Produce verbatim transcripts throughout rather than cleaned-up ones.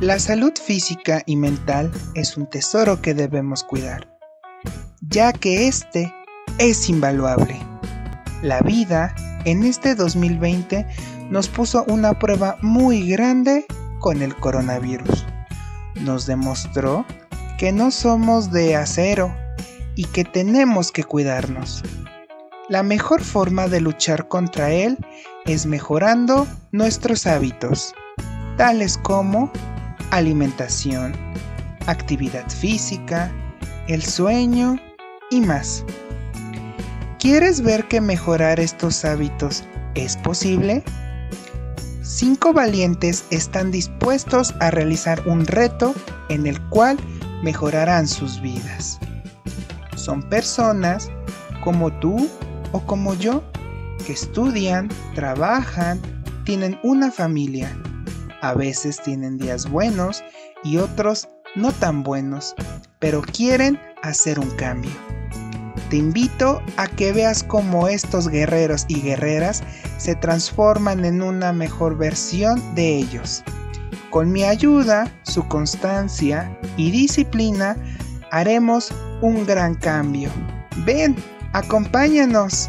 La salud física y mental es un tesoro que debemos cuidar, ya que este es invaluable. La vida en este dos mil veinte nos puso una prueba muy grande con el coronavirus. Nos demostró que no somos de acero y que tenemos que cuidarnos. La mejor forma de luchar contra él es mejorando nuestros hábitos, tales como alimentación, actividad física, el sueño y más. ¿Quieres ver que mejorar estos hábitos es posible? Cinco valientes están dispuestos a realizar un reto en el cual mejorarán sus vidas. Son personas como tú o como yo, que estudian, trabajan, tienen una familia. A veces tienen días buenos y otros no tan buenos, pero quieren hacer un cambio. Te invito a que veas cómo estos guerreros y guerreras se transforman en una mejor versión de ellos. Con mi ayuda, su constancia y disciplina, haremos un gran cambio. Ven, acompáñanos.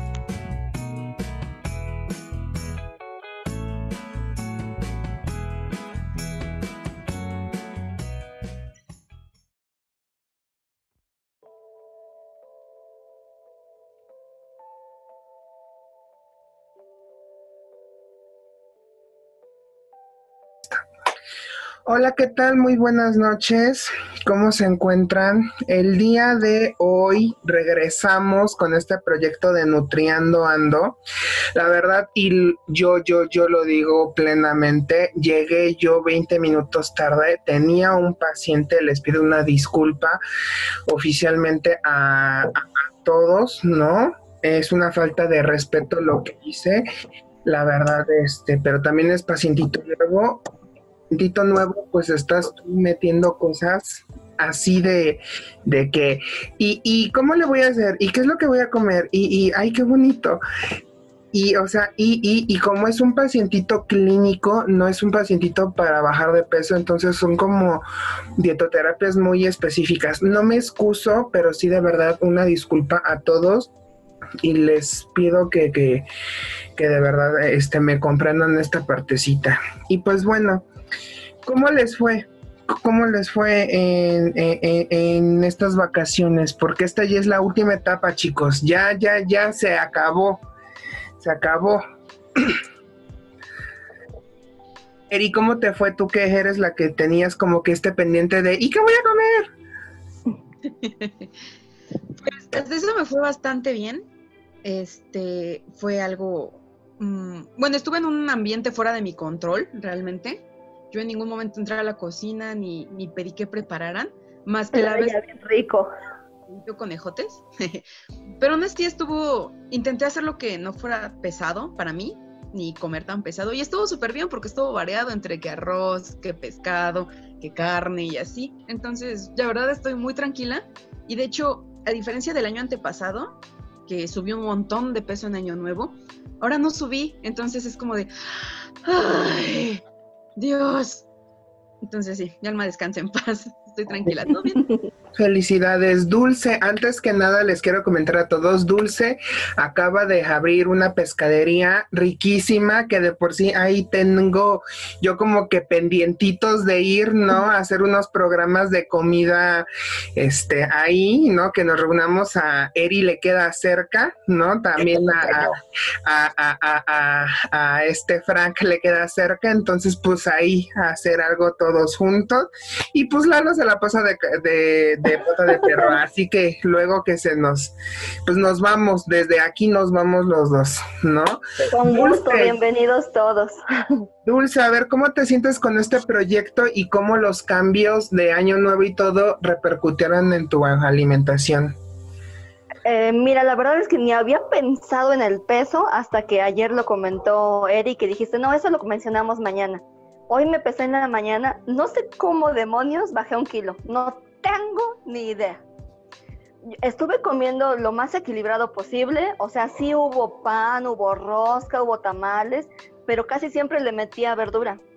Hola, ¿qué tal? Muy buenas noches. ¿Cómo se encuentran? El día de hoy regresamos con este proyecto de Nutriando Ando. La verdad, y yo, yo, yo lo digo plenamente, llegué yo veinte minutos tarde, tenía un paciente, les pido una disculpa oficialmente a, a, a todos, ¿no? Es una falta de respeto lo que hice, la verdad, este, pero también es pacientito nuevo. Tito nuevo, pues estás tú metiendo cosas así de, de que, y, y ¿cómo le voy a hacer? ¿Y qué es lo que voy a comer? Y, y ay, qué bonito. Y, o sea, y, y, y como es un pacientito clínico, no es un pacientito para bajar de peso, entonces son como dietoterapias muy específicas. No me excuso, pero sí de verdad una disculpa a todos y les pido que, que, que de verdad este, me comprendan esta partecita. Y pues bueno, ¿cómo les fue? ¿Cómo les fue en, en, en estas vacaciones? Porque esta ya es la última etapa, chicos. Ya, ya, ya se acabó. Se acabó. Eri, ¿cómo te fue tú que eres la que tenías como que este pendiente de ¿y qué voy a comer? Pues eso me fue bastante bien. Este, fue algo... Mmm, bueno, estuve en un ambiente fuera de mi control, realmente. Yo en ningún momento entré a la cocina ni, ni pedí que prepararan, más que la vez bien rico. Yo conejotes. Pero aún así estuvo, intenté hacer lo que no fuera pesado para mí, ni comer tan pesado, y estuvo súper bien porque estuvo variado entre que arroz, que pescado, que carne y así. Entonces, la verdad estoy muy tranquila, y de hecho, a diferencia del año antepasado, que subí un montón de peso en Año Nuevo, ahora no subí, entonces es como de ¡ay! Dios. Entonces sí, mi alma descansa en paz. Estoy tranquila, ¿todo bien? Felicidades, Dulce. Antes que nada les quiero comentar a todos, Dulce acaba de abrir una pescadería riquísima que de por sí ahí tengo yo como que pendientitos de ir, ¿no? A hacer unos programas de comida este ahí, ¿no? Que nos reunamos a Eri, le queda cerca, ¿no? También a, a, a, a, a, a este Frank le queda cerca, entonces pues ahí a hacer algo todos juntos y pues Lalo se la pasa de, de de pata de perro, así que luego que se nos, pues nos vamos, desde aquí nos vamos los dos, ¿no? Con gusto, Dulce, bienvenidos todos. Dulce, a ver, ¿cómo te sientes con este proyecto y cómo los cambios de año nuevo y todo repercutieron en tu alimentación? Eh, mira, la verdad es que ni había pensado en el peso hasta que ayer lo comentó Eric y dijiste, no, eso lo mencionamos mañana. Hoy me pesé en la mañana, no sé cómo demonios bajé un kilo, no tengo ni idea. Estuve comiendo lo más equilibrado posible, o sea, sí hubo pan, hubo rosca, hubo tamales, pero casi siempre le metía verdura.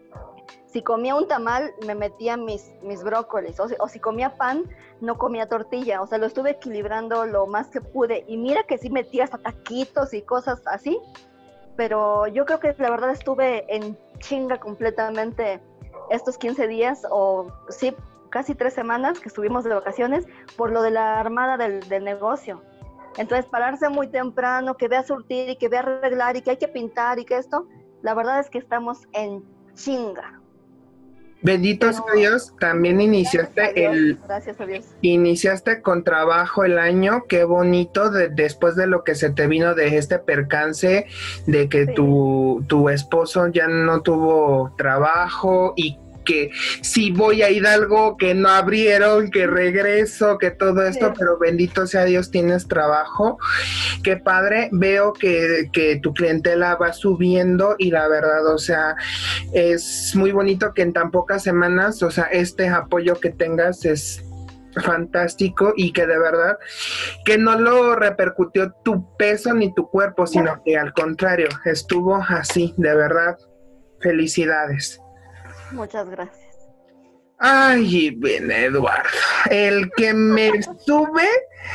si comía un tamal, me metía mis, mis brócolis, o si, o si comía pan, no comía tortilla, o sea, lo estuve equilibrando lo más que pude, y mira que sí metía hasta taquitos y cosas así, pero yo creo que la verdad estuve en chinga completamente estos quince días, o sí, casi tres semanas que estuvimos de vacaciones, por lo de la armada del, del negocio. Entonces, pararse muy temprano, que vea surtir y que vea arreglar y que hay que pintar y que esto, la verdad es que estamos en chinga. Bendito sea Dios, también iniciaste gracias a Dios, el gracias a Dios. Iniciaste con trabajo el año, qué bonito, de, después de lo que se te vino de este percance, de que Sí. tu, tu esposo ya no tuvo trabajo y que sí voy a Hidalgo, que no abrieron, que regreso, que todo esto, Sí. pero bendito sea Dios, tienes trabajo. Qué padre, veo que, que tu clientela va subiendo y la verdad, o sea, es muy bonito que en tan pocas semanas, o sea, este apoyo que tengas es fantástico y que de verdad que no lo repercutió tu peso ni tu cuerpo, sino que al contrario, estuvo así, de verdad, felicidades. Muchas gracias. Ay, bien, Eduardo, el que me sube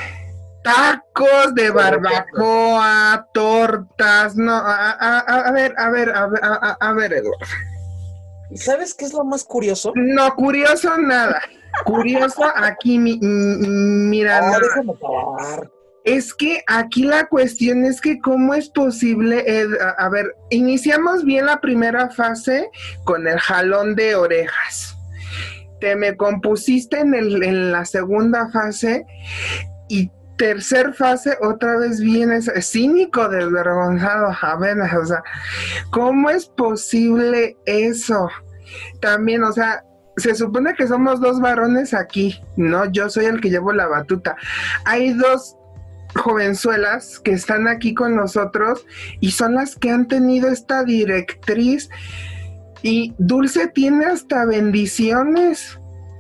tacos de barbacoa, tortas, no, a, a, a ver, a ver, a ver, a, a ver, Eduardo. ¿Y sabes qué es lo más curioso? No, curioso nada. Curioso aquí, mi, mi, mira, Ah, no. déjame acabar. Es que aquí la cuestión es que cómo es posible, Ed, a, a ver, iniciamos bien la primera fase con el jalón de orejas. Te me compusiste en, el, en la segunda fase y tercer fase otra vez vienes cínico, desvergonzado. A ver, o sea, ¿cómo es posible eso? También, o sea, se supone que somos dos varones aquí, ¿no? Yo soy el que llevo la batuta. Hay dos jovenzuelas que están aquí con nosotros y son las que han tenido esta directriz y Dulce tiene hasta bendiciones.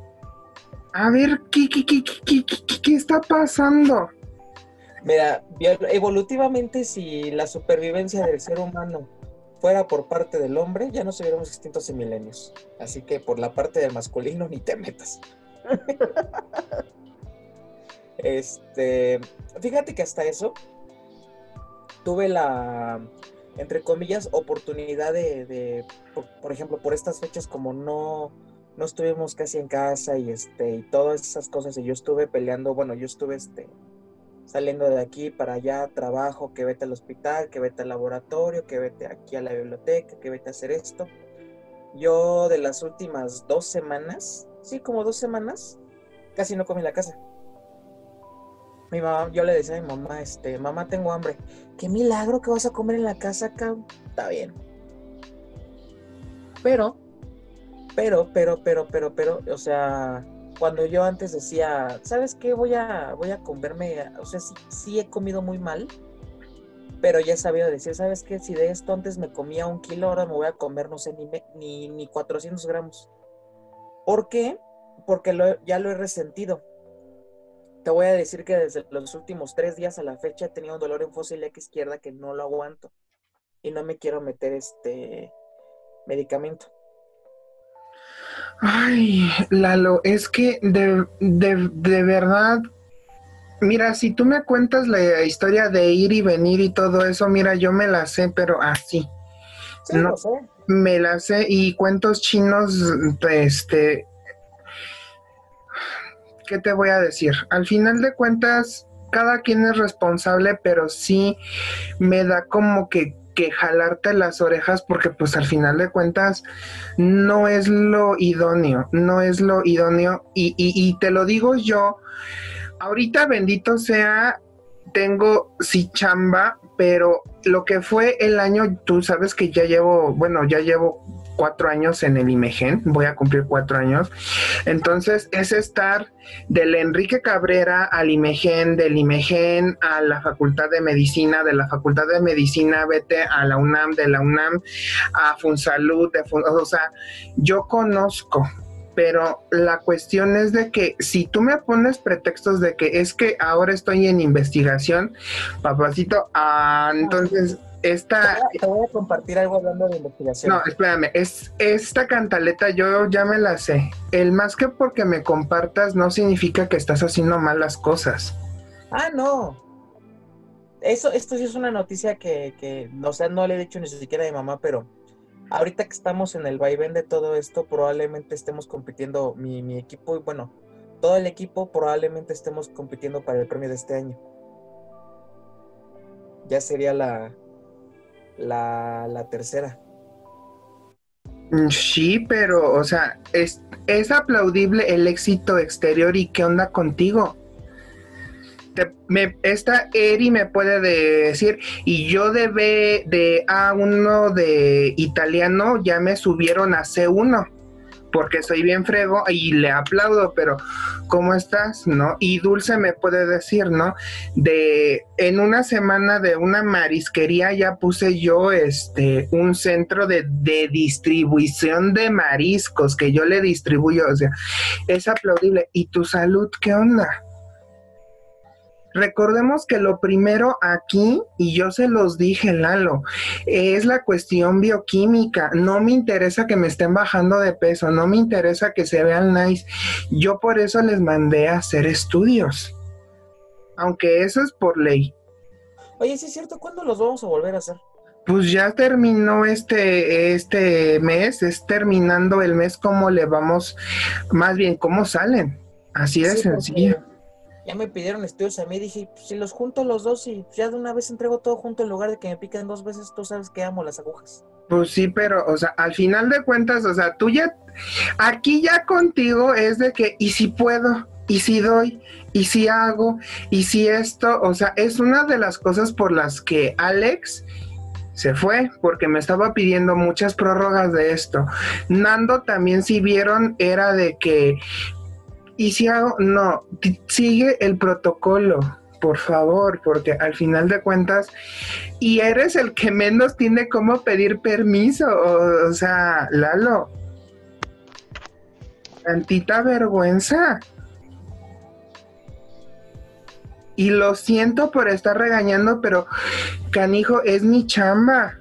A ver, ¿qué, qué, qué, qué, qué, qué está pasando? Mira, evolutivamente, si la supervivencia del ser humano fuera por parte del hombre, ya nos hubiéramos extintos en milenios. Así que por la parte del masculino ni te metas. Este, fíjate que hasta eso tuve la, entre comillas, oportunidad de, de por, por ejemplo, por estas fechas, como no, no estuvimos casi en casa y este, y todas esas cosas, y yo estuve peleando, bueno, yo estuve este, saliendo de aquí para allá, trabajo, que vete al hospital, que vete al laboratorio, que vete aquí a la biblioteca, que vete a hacer esto. Yo de las últimas dos semanas, sí, como dos semanas, casi no comí en la casa. Mi mamá, yo le decía a mi mamá, este, mamá, tengo hambre. Qué milagro que vas a comer en la casa, cabrón. Está bien. Pero, pero, pero, pero, pero, pero, o sea, cuando yo antes decía, ¿sabes qué? Voy a, voy a comerme, o sea, sí, sí he comido muy mal, pero ya he sabido decir, ¿sabes qué? Si de esto antes me comía un kilo, ahora me voy a comer, no sé, ni, me, ni, ni cuatrocientos gramos. ¿Por qué? Porque lo, ya lo he resentido. Te voy a decir que desde los últimos tres días a la fecha he tenido un dolor en fosa ilíaca izquierda que no lo aguanto. Y no me quiero meter este medicamento. Ay, Lalo, es que de, de, de verdad, mira, si tú me cuentas la historia de ir y venir y todo eso, mira, yo me la sé, pero así. Sí, no, lo sé. Me la sé y cuentos chinos, este... ¿Qué te voy a decir? Al final de cuentas, cada quien es responsable, pero sí me da como que, que jalarte las orejas porque pues al final de cuentas no es lo idóneo, no es lo idóneo y, y, y te lo digo yo, ahorita bendito sea, tengo sí chamba, pero lo que fue el año, tú sabes que ya llevo, bueno, ya llevo cuatro años en el IMEGEN, voy a cumplir cuatro años, entonces es estar del Enrique Cabrera al IMEGEN, del IMEGEN a la Facultad de Medicina, de la Facultad de Medicina vete a la UNAM, de la UNAM a Funsalud, de Fun, o sea, yo conozco, pero la cuestión es de que si tú me pones pretextos de que es que ahora estoy en investigación, papacito, ah, entonces esta... Te voy, a, te voy a compartir algo hablando de investigación. No, espérame, es, esta cantaleta yo ya me la sé. El más que porque me compartas no significa que estás haciendo mal las cosas. Ah, no. Eso, esto sí es una noticia que, que, o sea, no le he dicho ni siquiera a mi mamá, pero ahorita que estamos en el vaivén de todo esto, probablemente estemos compitiendo, mi, mi equipo, y bueno, todo el equipo probablemente estemos compitiendo para el premio de este año. Ya sería la, la, la tercera. Sí, pero, o sea, es, es aplaudible el éxito exterior y qué onda contigo. Te, me, esta Eri me puede decir, y yo de, B, de A uno de italiano ya me subieron a C uno, porque soy bien frego y le aplaudo, pero ¿cómo estás? ¿No? Y Dulce me puede decir, ¿no? De en una semana de una marisquería ya puse yo este un centro de, de distribución de mariscos que yo le distribuyo, o sea, es aplaudible. ¿Y tu salud qué onda? Recordemos que lo primero aquí, y yo se los dije, Lalo, es la cuestión bioquímica. No me interesa que me estén bajando de peso, no me interesa que se vean nice. Yo por eso les mandé a hacer estudios, aunque eso es por ley. Oye, sí es cierto, ¿cuándo los vamos a volver a hacer? Pues ya terminó este, este mes, es terminando el mes como le vamos, más bien cómo salen, así de Sí, sencillo. Ya me pidieron estudios a mí, dije, pues, si los junto los dos y ya de una vez entrego todo junto en lugar de que me piquen dos veces, tú sabes que amo las agujas. Pues sí, pero, o sea, al final de cuentas, o sea, tú ya, aquí ya contigo es de que, y si puedo, y si doy, y si hago, y si esto, o sea, es una de las cosas por las que Alex se fue, porque me estaba pidiendo muchas prórrogas de esto. Nando también, si vieron, era de que, y si hago, no, sigue el protocolo, por favor, porque al final de cuentas, y eres el que menos tiene cómo pedir permiso, o, o sea, Lalo, tantita vergüenza. Y lo siento por estar regañando, pero canijo, es mi chamba.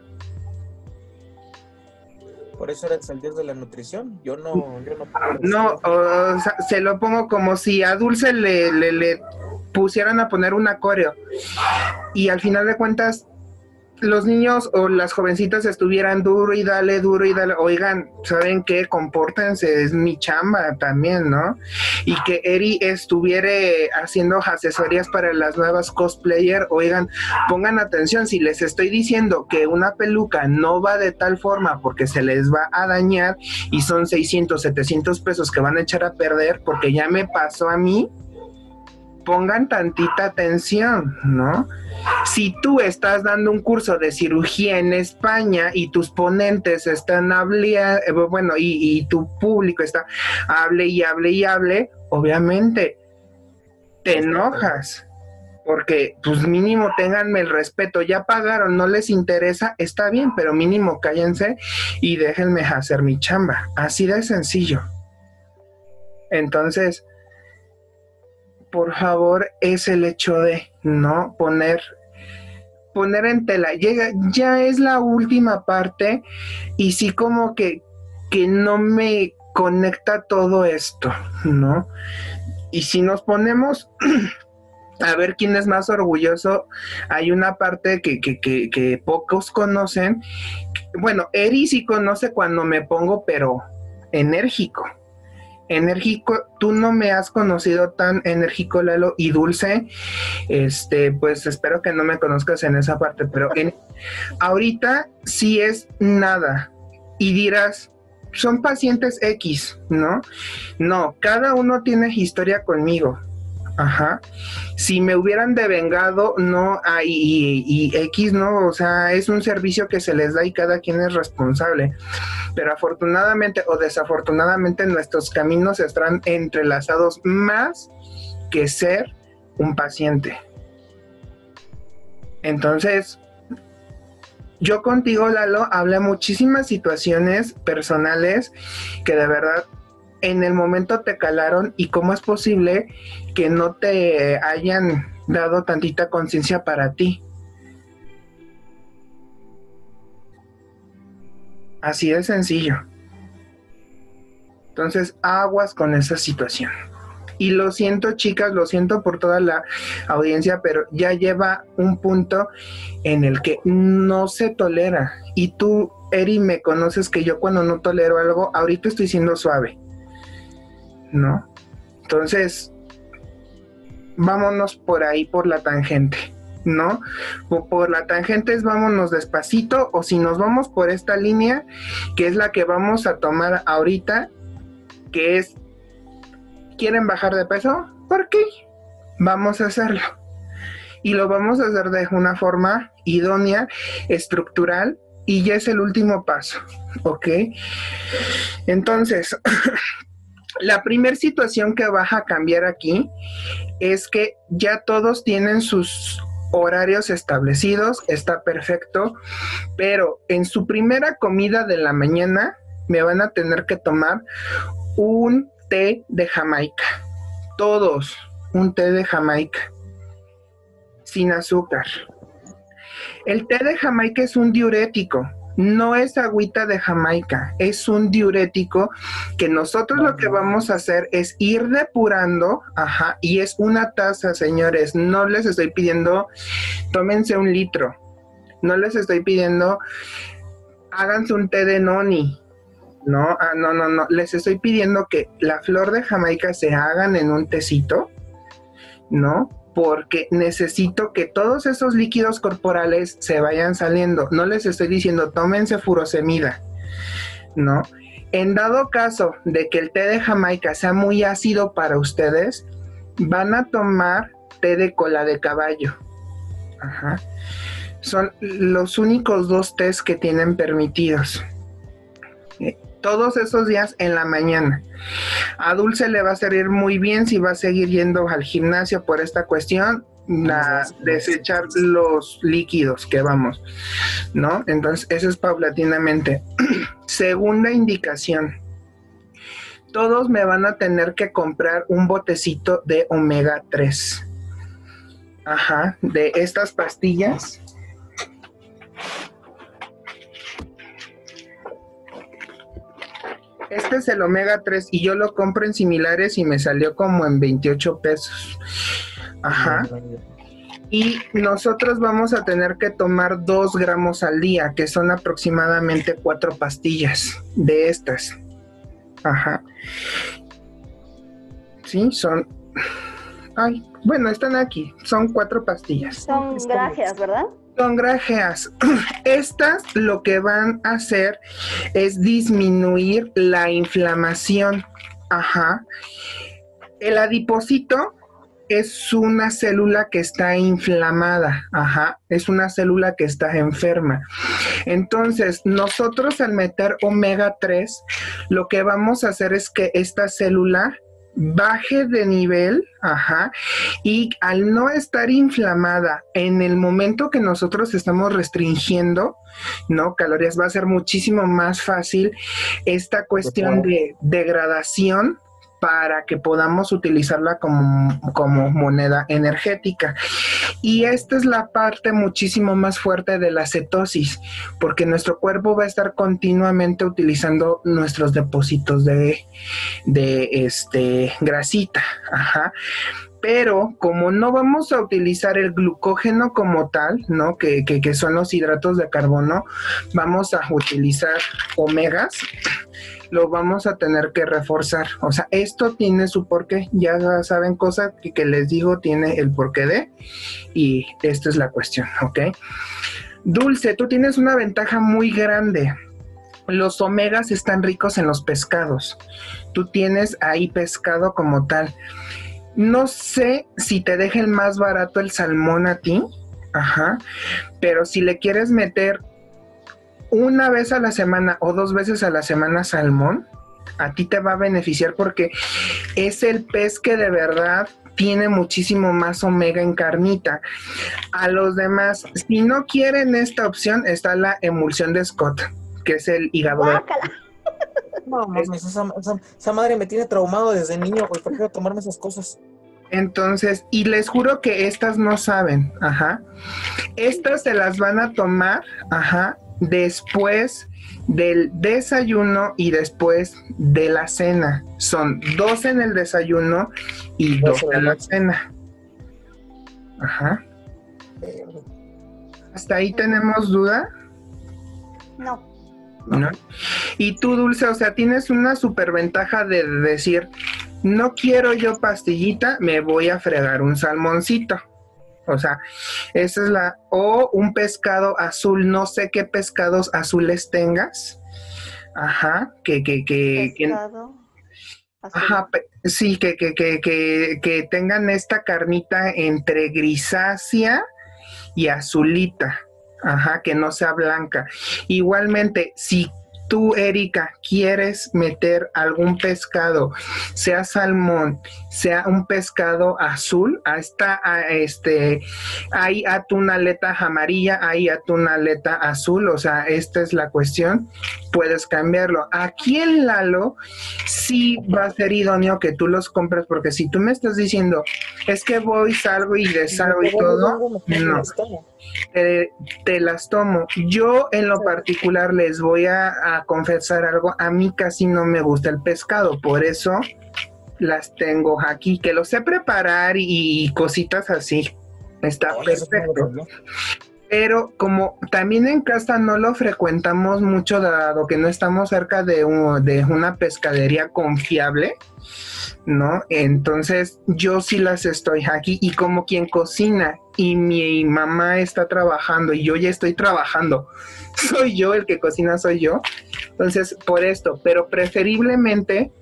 Por eso eres el dios de la nutrición. Yo no, yo no puedo No, o sea, se lo pongo como si a Dulce le, le, le pusieran a poner un coreo. Y al final de cuentas, los niños o las jovencitas estuvieran duro y dale, duro y dale. Oigan, ¿saben qué? Compórtense, es mi chamba también, ¿no? Y que Eri estuviera haciendo asesorías para las nuevas cosplayer. Oigan, pongan atención, si les estoy diciendo que una peluca no va de tal forma porque se les va a dañar y son seiscientos, setecientos pesos que van a echar a perder porque ya me pasó a mí, pongan tantita atención, ¿no? Si tú estás dando un curso de cirugía en España y tus ponentes están hablando, bueno, y, y tu público está hable y hable y hable, obviamente te enojas, porque pues mínimo ténganme el respeto, ya pagaron, no les interesa, está bien, pero mínimo cállense y déjenme hacer mi chamba, así de sencillo. Entonces, por favor, es el hecho de no poner poner en tela, llega, ya es la última parte y sí como que, que no me conecta todo esto, ¿no? Y si nos ponemos a ver quién es más orgulloso, hay una parte que, que, que, que pocos conocen. Bueno, Eri sí conoce cuando me pongo, pero enérgico. Enérgico, tú no me has conocido tan enérgico, Lalo, y Dulce, este, pues espero que no me conozcas en esa parte, pero en, ahorita sí es nada, y dirás, son pacientes X, ¿no? No, cada uno tiene historia conmigo, ajá, si me hubieran devengado, no, ah, y, y, y X, ¿no? O sea, es un servicio que se les da y cada quien es responsable. Pero afortunadamente o desafortunadamente nuestros caminos están entrelazados más que ser un paciente. Entonces, yo contigo, Lalo, hablé muchísimas situaciones personales que de verdad en el momento te calaron y cómo es posible que no te hayan dado tantita conciencia para ti. Así de sencillo. Entonces, aguas con esa situación. Y lo siento, chicas, lo siento por toda la audiencia, pero ya lleva un punto en el que no se tolera. Y tú, Eri, me conoces que yo cuando no tolero algo, ahorita estoy siendo suave, ¿no? Entonces, vámonos por ahí, por la tangente, ¿no? O por la tangente es vámonos despacito, o si nos vamos por esta línea, que es la que vamos a tomar ahorita, que es, ¿quieren bajar de peso? ¿Por qué? Vamos a hacerlo. Y lo vamos a hacer de una forma idónea, estructural, y ya es el último paso, ¿ok? Entonces, la primera situación que va a cambiar aquí es que ya todos tienen sus horarios establecidos, está perfecto, pero en su primera comida de la mañana me van a tener que tomar un té de Jamaica. Todos, un té de Jamaica, sin azúcar. El té de Jamaica es un diurético, no es agüita de Jamaica, es un diurético que nosotros lo que vamos a hacer es ir depurando, ajá, y es una taza, señores, no les estoy pidiendo, tómense un litro, no les estoy pidiendo, háganse un té de noni, no, ah, no, no, no, les estoy pidiendo que la flor de Jamaica se hagan en un tecito, ¿no? Porque necesito que todos esos líquidos corporales se vayan saliendo. No les estoy diciendo, tómense furosemida, ¿no? En dado caso de que el té de Jamaica sea muy ácido para ustedes, van a tomar té de cola de caballo. Ajá. Son los únicos dos tés que tienen permitidos. ¿Eh? Todos esos días en la mañana. A Dulce le va a servir muy bien si va a seguir yendo al gimnasio por esta cuestión, a desechar los líquidos que vamos, ¿no? Entonces, eso es paulatinamente. Segunda indicación. Todos me van a tener que comprar un botecito de omega tres. Ajá, de estas pastillas. Este es el omega tres y yo lo compro en similares y me salió como en veintiocho pesos. Ajá. Y nosotros vamos a tener que tomar dos gramos al día, que son aproximadamente cuatro pastillas de estas. Ajá. Sí, son... Ay, bueno, están aquí. Son cuatro pastillas. Son grajeas, ¿verdad? Son grajeas. Estas lo que van a hacer es disminuir la inflamación. Ajá. El adipocito es una célula que está inflamada. Ajá. Es una célula que está enferma. Entonces, nosotros al meter omega tres, lo que vamos a hacer es que esta célula baje de nivel, ajá, y al no estar inflamada en el momento que nosotros estamos restringiendo, ¿no? Calorías, va a ser muchísimo más fácil esta cuestión de degradación para que podamos utilizarla como, como moneda energética. Y esta es la parte muchísimo más fuerte de la cetosis, porque nuestro cuerpo va a estar continuamente utilizando nuestros depósitos de, de este, grasita. Ajá. Pero como no vamos a utilizar el glucógeno como tal, ¿no? Que, que, que son los hidratos de carbono, vamos a utilizar omegas, lo vamos a tener que reforzar. O sea, esto tiene su porqué. Ya saben, cosa que, que les digo tiene el porqué de, y esta es la cuestión, ¿ok? Dulce, tú tienes una ventaja muy grande. Los omegas están ricos en los pescados. Tú tienes ahí pescado como tal. No sé si te deje el más barato el salmón a ti, ajá, pero si le quieres meter una vez a la semana o dos veces a la semana salmón, a ti te va a beneficiar porque es el pez que de verdad tiene muchísimo más omega en carnita. A los demás, si no quieren esta opción, está la emulsión de Scott, que es el hígado de... No, mames, esa, esa, esa madre me tiene traumado desde niño, güey. ¿Por qué tomarme esas cosas? Entonces, y les juro que estas no saben, ajá. Estas se las van a tomar, ajá, después del desayuno y después de la cena. Son dos en el desayuno y dos en la cena. Ajá. ¿Hasta ahí tenemos duda? No. ¿No? Y tú, Dulce, o sea, tienes una superventaja de decir, no quiero yo pastillita, me voy a fregar un salmoncito. O sea, esa es la... O un pescado azul, no sé qué pescados azules tengas. Ajá, que... que, que, Pescado que azul. ajá, pe- sí, que, que, que, que, que tengan esta carnita entre grisácea y azulita. Ajá, que no sea blanca. Igualmente, si tú, Erika, quieres meter algún pescado, sea salmón, sea un pescado azul, hasta este, hay atún aleta amarilla, hay atún aleta azul, o sea, esta es la cuestión, puedes cambiarlo. Aquí en Lalo sí va a ser idóneo que tú los compres, porque si tú me estás diciendo, es que voy, salgo y dessalgo y todo, no. Te, te las tomo. Yo en lo particular les voy a, a confesar algo, a mí casi no me gusta el pescado, por eso las tengo aquí, que lo sé preparar y, y cositas así, está Oye, eso no lo perfecto. sabía. Pero como también en casa no lo frecuentamos mucho, dado que no estamos cerca de, un- de una pescadería confiable, ¿no? Entonces yo sí las estoy aquí, y como quien cocina y mi mamá está trabajando y yo ya estoy trabajando, soy yo el que cocina, soy yo. Entonces, por esto, pero preferiblemente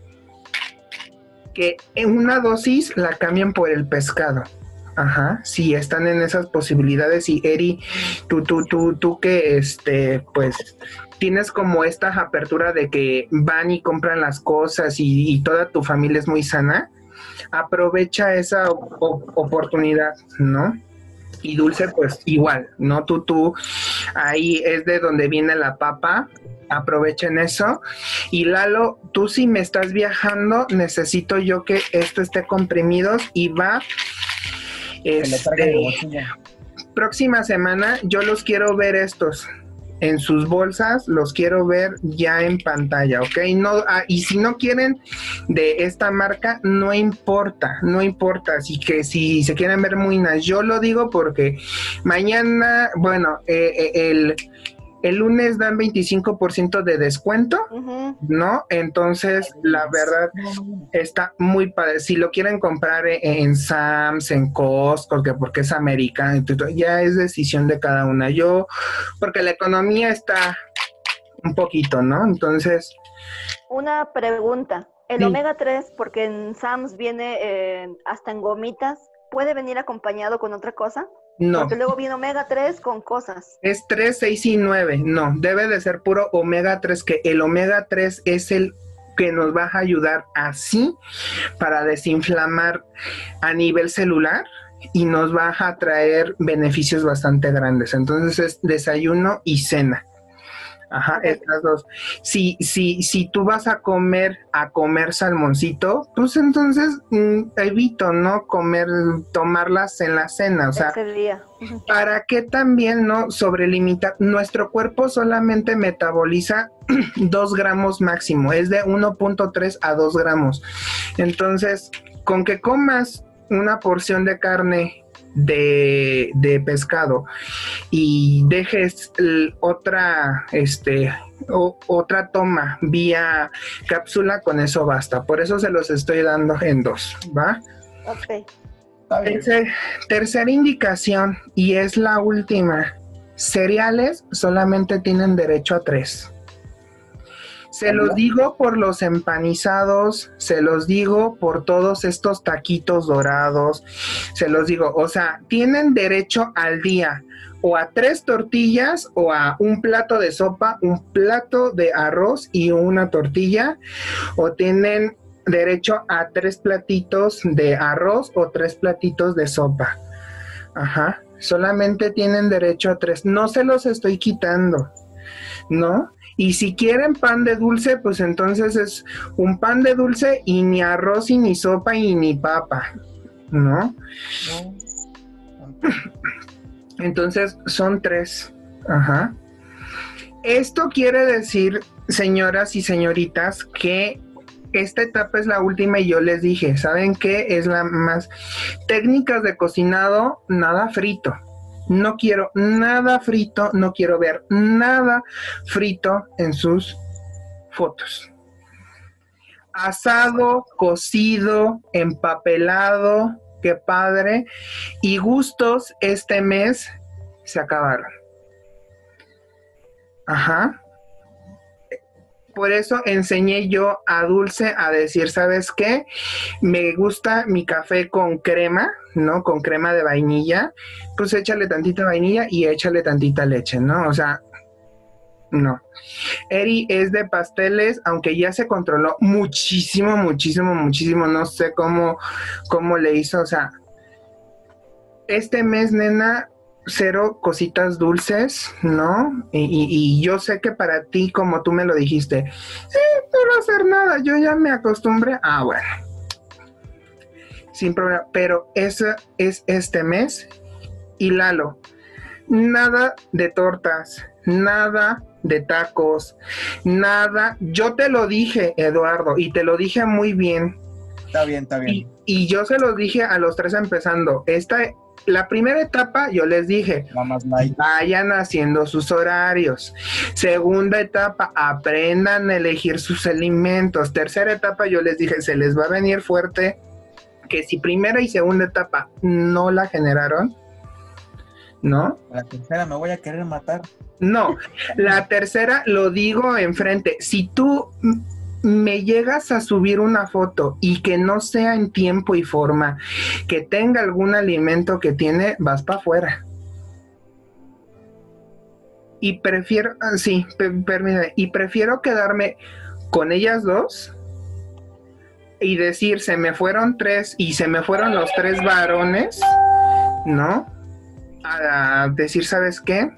que en una dosis la cambien por el pescado. Ajá, si están en esas posibilidades. Y Eri, tú, tú, tú, tú que este, pues tienes como esta apertura de que van y compran las cosas y, y toda tu familia es muy sana, aprovecha esa o- o- oportunidad, ¿no? Y Dulce, pues igual, ¿no? Tú, tú, ahí es de donde viene la papa, aprovechen eso. Y Lalo, tú si me estás viajando, necesito yo que esto esté comprimidos y va, Que lo traigan de este, mochila. próxima semana yo los quiero ver estos en sus bolsas, los quiero ver ya en pantalla, ¿ok? No, ah, y si no quieren de esta marca, no importa, no importa, así que si se quieren ver muy nice, yo lo digo porque mañana, bueno, eh, eh, el, el lunes dan veinticinco por ciento de descuento, Ujú. ¿no? Entonces, la verdad, está muy padre. Si lo quieren comprar en, en Sam's, en Costco, que porque es americano, y todo, ya es decisión de cada una. Yo, porque la economía está un poquito, ¿no? Entonces, Una pregunta. El sí, omega tres, porque en Sam's viene eh, hasta en gomitas, ¿puede venir acompañado con otra cosa? no. Porque luego viene omega tres con cosas. Es tres, seis y nueve. No, debe de ser puro omega tres, que el omega tres es el que nos va a ayudar así para desinflamar a nivel celular y nos va a traer beneficios bastante grandes. Entonces es desayuno y cena. Ajá, Ok. estas dos. Si, si, si tú vas a comer, a comer salmoncito, pues entonces mm, evito, ¿no? Comer, tomarlas en la cena. O sea, Ese día. Ujú. ¿para qué también no sobrelimitar? Nuestro cuerpo solamente metaboliza dos gramos máximo, es de uno punto tres a dos gramos. Entonces, con que comas una porción de carne de, de pescado y dejes l- otra, este, o- otra toma vía cápsula, con eso basta. Por eso se los estoy dando en dos, ¿va? Ok. Está bien. Tercer- tercera indicación, y es la última. Cereales solamente tienen derecho a tres. Se los digo por los empanizados, se los digo por todos estos taquitos dorados, se los digo, o sea, tienen derecho al día o a tres tortillas o a un plato de sopa, un plato de arroz y una tortilla, o tienen derecho a tres platitos de arroz o tres platitos de sopa. Ajá, solamente tienen derecho a tres, no se los estoy quitando, ¿no? Y si quieren pan de dulce, pues entonces es un pan de dulce y ni arroz y ni sopa y ni papa, ¿no? Entonces son tres. Ajá. Esto quiere decir, señoras y señoritas, que esta etapa es la última y yo les dije, ¿saben qué? Es la más... Técnicas de cocinado, nada frito. No quiero nada frito, no quiero ver nada frito en sus fotos. Asado, cocido, empapelado, qué padre. Y gustos este mes se acabaron. Ajá. Por eso enseñé yo a Dulce a decir, ¿sabes qué? Me gusta mi café con crema, ¿no? Con crema de vainilla. Pues échale tantita vainilla y échale tantita leche, ¿no? O sea, no. Eri es de pasteles, aunque ya se controló muchísimo, muchísimo, muchísimo. No sé cómo, cómo le hizo. O sea, este mes, nena, cero cositas dulces, ¿no? Y, y, y yo sé que para ti, como tú me lo dijiste, sí, no va a hacer nada, yo ya me acostumbré. Ah, bueno. Sin problema. Pero eso es este mes. Y Lalo, nada de tortas, nada de tacos, nada. Yo te lo dije, Eduardo, y te lo dije muy bien. Está bien, está bien. Y, y yo se los dije a los tres empezando. Esta, la primera etapa, yo les dije, vayan haciendo sus horarios. Segunda etapa, aprendan a elegir sus alimentos. Tercera etapa, yo les dije, se les va a venir fuerte. Que si primera y segunda etapa no la generaron, ¿no? La tercera me voy a querer matar. No, la tercera lo digo enfrente. Si tú me llegas a subir una foto y que no sea en tiempo y forma, que tenga algún alimento que tiene, vas para afuera. Y prefiero, sí, permítame, y prefiero quedarme con ellas dos y decir, se me fueron tres y se me fueron los tres varones, ¿no? A decir, ¿sabes qué?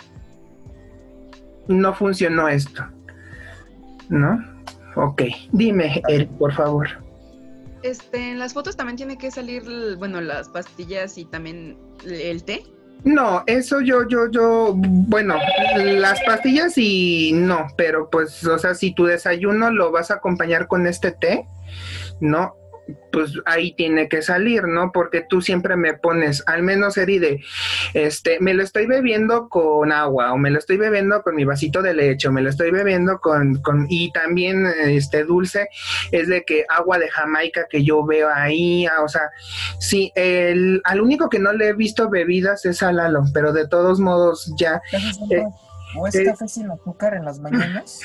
No funcionó esto, ¿no? Ok, dime, Eric, por favor. Este, en las fotos también tiene que salir, bueno, las pastillas y también el té. No, eso yo, yo, yo, bueno, las pastillas y no, pero pues, o sea, si tu desayuno lo vas a acompañar con este té, ¿no? Pues ahí tiene que salir, ¿no? Porque tú siempre me pones, al menos Eri, de, este, me lo estoy bebiendo con agua, o me lo estoy bebiendo con mi vasito de leche, o me lo estoy bebiendo con, con, y también, este, Dulce, es de que agua de Jamaica que yo veo ahí, o sea, sí, el, al único que no le he visto bebidas es a Lalo, pero de todos modos ya... Eh, o es eh, café sin azúcar en las mañanas,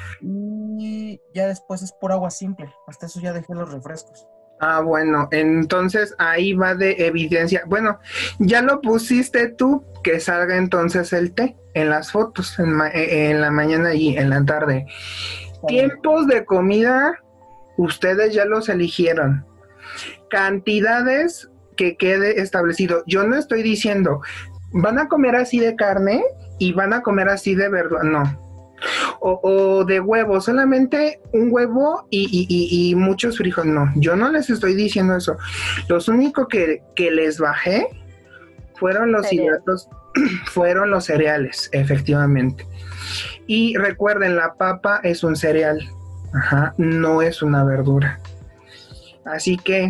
y ya después es por agua simple, hasta eso ya dejé los refrescos. Ah, bueno, entonces ahí va de evidencia. Bueno, ya lo pusiste tú, que salga entonces el té en las fotos, en, ma en la mañana y en la tarde. Tiempos de comida, ustedes ya los eligieron. Cantidades que quede establecido. Yo no estoy diciendo, van a comer así de carne y van a comer así de verdura, no. O, o de huevo, solamente un huevo y, y, y, y muchos frijoles. No, yo no les estoy diciendo eso. Los únicos que, que les bajé fueron los hidratos, fueron los cereales, efectivamente. Y recuerden, la papa es un cereal, ajá, no es una verdura. Así que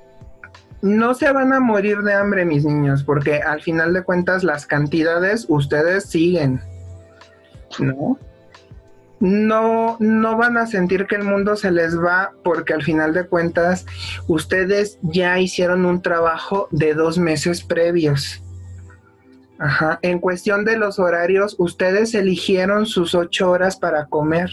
no se van a morir de hambre, mis niños, porque al final de cuentas las cantidades ustedes siguen, ¿no? No, no van a sentir que el mundo se les va, porque al final de cuentas ustedes ya hicieron un trabajo de dos meses previos. Ajá. En cuestión de los horarios, ustedes eligieron sus ocho horas para comer.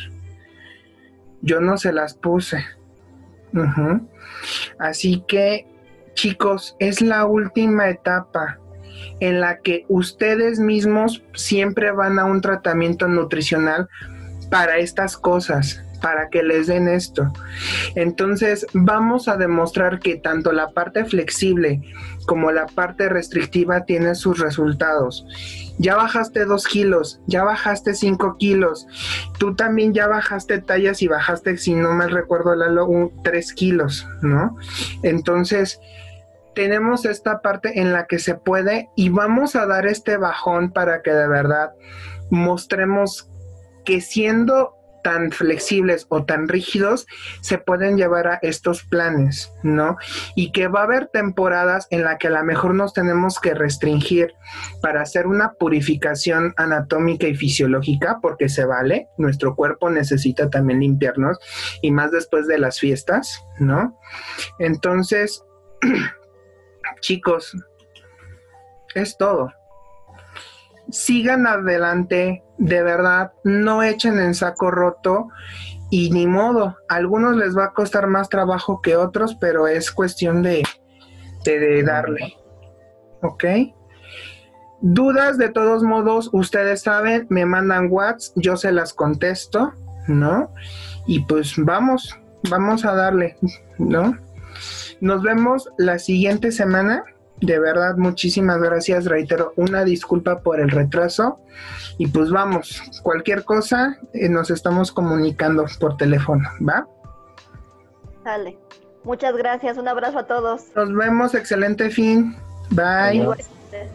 Yo no se las puse. Uh-huh. Así que, chicos, es la última etapa en la que ustedes mismos siempre van a un tratamiento nutricional para estas cosas, para que les den esto. Entonces vamos a demostrar que tanto la parte flexible como la parte restrictiva tiene sus resultados. Ya bajaste dos kilos, ya bajaste cinco kilos, tú también ya bajaste tallas y bajaste, si no mal recuerdo, Lalo, un, tres kilos, ¿no? Entonces tenemos esta parte en la que se puede, y vamos a dar este bajón para que de verdad mostremos que siendo tan flexibles o tan rígidos se pueden llevar a estos planes, ¿no? Y que va a haber temporadas en las que a lo mejor nos tenemos que restringir para hacer una purificación anatómica y fisiológica, porque se vale, nuestro cuerpo necesita también limpiarnos, y más después de las fiestas, ¿no? Entonces, chicos, es todo. Sigan adelante, de verdad, no echen en saco roto y ni modo, a algunos les va a costar más trabajo que otros, pero es cuestión de, de, de darle, ¿ok? Dudas, de todos modos, ustedes saben, me mandan WhatsApp, yo se las contesto, ¿no? Y pues vamos, vamos a darle, ¿no? Nos vemos la siguiente semana. De verdad, muchísimas gracias, reitero, una disculpa por el retraso y pues vamos, cualquier cosa eh, nos estamos comunicando por teléfono, ¿va? Sale. Muchas gracias, un abrazo a todos. Nos vemos, excelente fin, bye. Igualmente.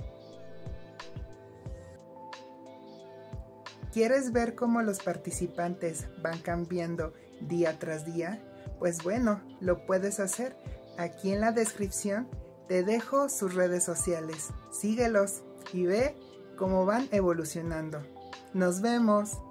¿Quieres ver cómo los participantes van cambiando día tras día? Pues bueno, lo puedes hacer. Aquí en la descripción te dejo sus redes sociales. Síguelos y ve cómo van evolucionando. Nos vemos.